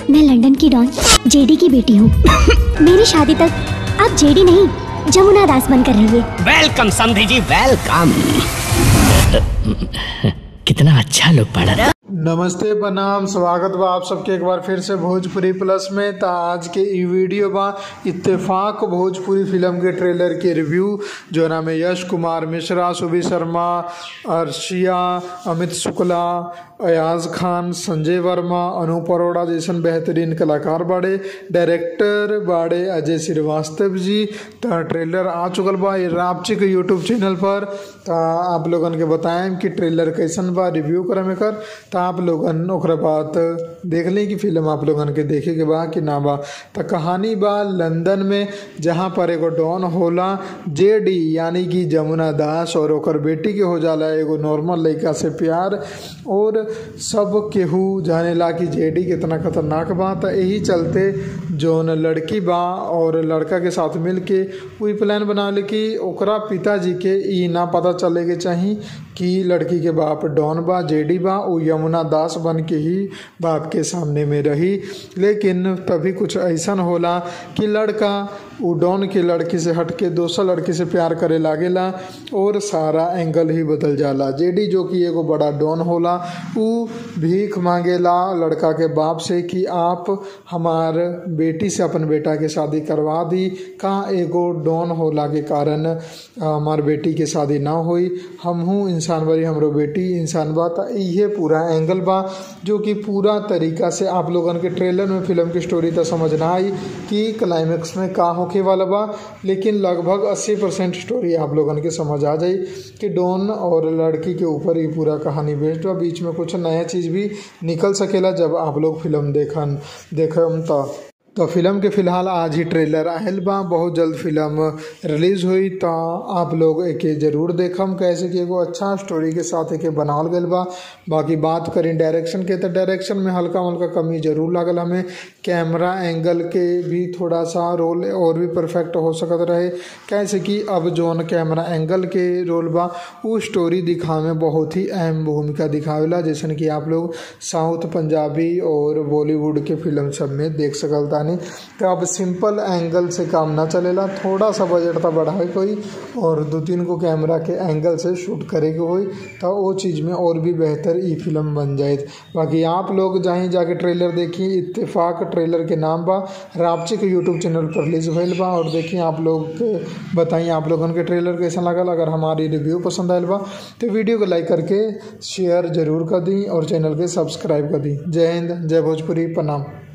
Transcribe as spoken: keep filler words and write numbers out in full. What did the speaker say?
मैं लंदन की don JD की बेटी हूँ। मेरी शादी तक आप जेडी नहीं जमुना दास बनकर रहिए। वेलकम समधी जी, वेलकम। कितना अच्छा लोग पढ़ा। नमस्ते, प्रणाम, स्वागत बा आप सबके एक बार फिर से भोजपुरी प्लस में। ता आज के ई वीडियो बा इत्तेफाक भोजपुरी फिल्म के ट्रेलर के रिव्यू, जो नाम है यश कुमार मिश्रा, सुबी शर्मा, अर्शिया, अमित शुक्ला, अयाज खान, संजय वर्मा, अनूप अरोड़ा जैसन बेहतरीन कलाकार बाड़े। डायरेक्टर बाड़े अजय श्रीवास्तव जी। ता ट्रेलर आ चुकल बा ये रापची के यूट्यूब चैनल पर। ता आप लोगन के बताएं कि ट्रेलर कैसन बा, रिव्यू करे में कर। ता आप लोगन ओकरा बात देख लें कि फिल्म आप लोगन के देखे के बा कि ना बा। तो कहानी बा लंदन में, जहाँ पर एगो डॉन होला जेडी यानी कि जमुना दास, और ओकर बेटी के हो जाला एगो नॉर्मल लड़का से प्यार। और सब केहू जानेला कि जेडी कितना खतरनाक बा। तो यही चलते जौन लड़की बा और लड़का के साथ मिल के वही प्लान बनावले कि ओकरा पिताजी के ई ना पता चले के चाही कि लड़की के बाप डॉन बा, जेडी बा। वो यमुना दास बन के ही बाप के सामने में रही। लेकिन तभी कुछ ऐसा होला कि लड़का वो डॉन के लड़की से हट के दूसरा लड़की से प्यार करे लागेला और सारा एंगल ही बदल जाला। जेडी जो कि एगो बड़ा डॉन होला, वो भीख मांगेला लड़का के बाप से कि आप हमार बेटी से अपन बेटा के शादी करवा दी। का एगो डॉन होला के कारण हमार बेटी के शादी ना हुई, हम हूँ इंसान बरी, हमरो बेटी इंसान बा। तो ये पूरा एंगल बा जो कि पूरा तरीका से आप लोगन के ट्रेलर में फिल्म की स्टोरी तो समझ ना आई कि क्लाइमेक्स में का होके वाला बा। लेकिन लगभग अस्सी परसेंट स्टोरी आप लोगन के समझ आ जाई कि डॉन और लड़की के ऊपर ही पूरा कहानी बेस्ड बा। बीच में कुछ नया चीज़ भी निकल सकेला जब आप लोग फिल्म देखन देखम तो तो फिल्म के फिलहाल आज ही ट्रेलर आयल बा। बहुत जल्द फिल्म रिलीज़ हुई तो आप लोग एके ज़रूर देखम। कैसे कि एगो अच्छा स्टोरी के साथ एके बनावल गल बा। बाकी बात करें डायरेक्शन के, तो डायरेक्शन में हल्का हल्का कमी जरूर लागल हमें। कैमरा एंगल के भी थोड़ा सा रोल और भी परफेक्ट हो सकत रहे। कैसे कि अब जोन कैमरा एंगल के रोल बा वो स्टोरी दिखावे में बहुत ही अहम भूमिका दिखावेला, जैसे कि आप लोग साउथ, पंजाबी और बॉलीवुड के फिल्म सब में देख सकता। तो अब सिंपल एंगल से काम ना चलेला, थोड़ा सा बजट था बढ़ाए कोई और दो तीन को कैमरा के एंगल से शूट करे के हुई तो वो चीज़ में और भी बेहतर ई फिल्म बन जाए। बाकी आप लोग जहीं जाके ट्रेलर देखिए, इत्तेफाक ट्रेलर के नाम बा, रापची के यूट्यूब चैनल पर रिलीज होल बा। और देखिए आप लोग बताइए आप लोगों के ट्रेलर कैसा लगल। अगर हमारी रिव्यू पसंद आयल बा तो वीडियो को लाइक करके शेयर जरूर कर दी और चैनल के सब्सक्राइब कर दी। जय हिंद, जय भोजपुरी, प्रणाम।